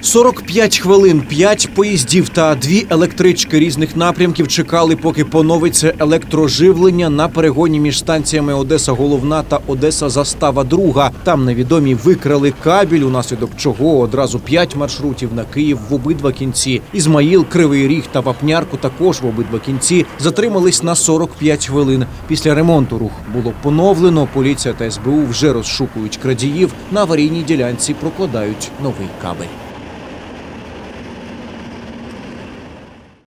45 хвилин, 5 поїздів та 2 електрички різних напрямків чекали, поки поновиться електроживлення на перегоні між станціями Одеса-Головна та Одеса-Застава-Друга. Там невідомі викрали кабель, унаслідок чого одразу 5 маршрутів на Київ в обидва кінці. Ізмаїл, Кривий Ріг та Вапнярку також в обидва кінці затримались на 45 хвилин. Після ремонту рух було поновлено. Поліція та СБУ вже розшукують крадіїв. На аварійній ділянці прокладають новий кабель.